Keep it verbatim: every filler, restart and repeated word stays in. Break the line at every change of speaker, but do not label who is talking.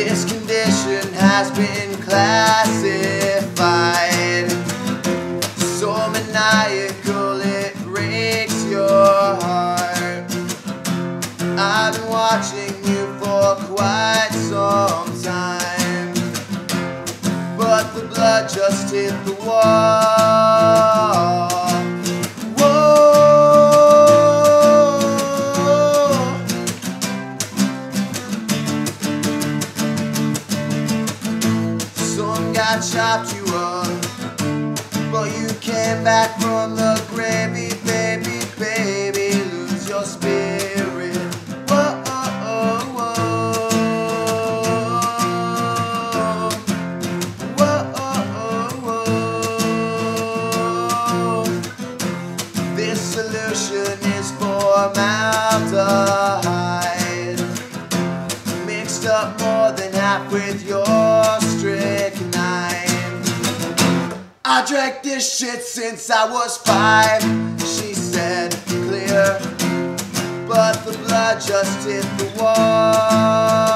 This condition has been classified so maniacal it breaks your heart. I've been watching you for quite some time, but the blood just hit the wall. I chopped you up, but you came back from the grave, baby, baby, lose your spirit. Whoa, whoa, whoa, whoa, whoa, whoa. This solution is formaldehyde, mixed up more than half with your strychnine. I drank this shit since I was five, she said, clear, but the blood just hit the wall.